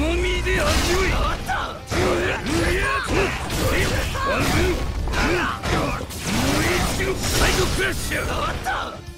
みで味わい。サイドクラッシャー。